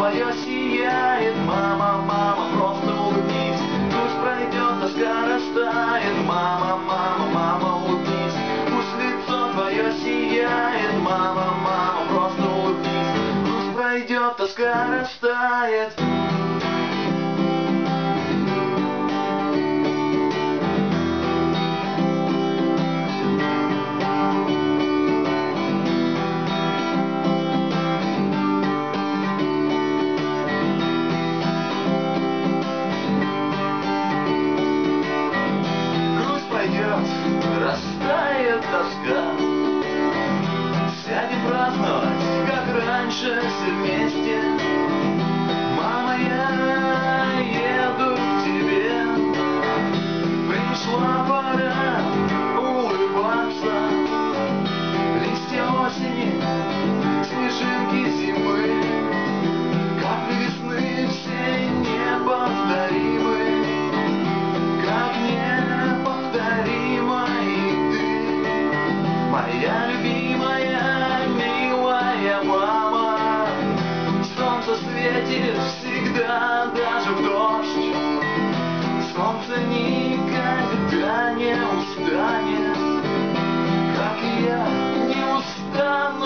твое сияет, мама, мама, просто улыбнись. Пусть пройдет, тоска растает, мама, мама, мама, улыбнись. Пусть лицо твое сияет, мама, мама, просто улыбнись. Пусть пройдет, тоска растает. Растает тоска. Сядем праздновать, как раньше, все вместе. Мама, я еду к тебе. Пришла пора улыбаться. Листья осени, снежинки зимы, капли весны все неповторимы. Моя любимая, милая мама, солнце светит всегда, даже в дождь. Солнце никогда не устанет, как и я не устану.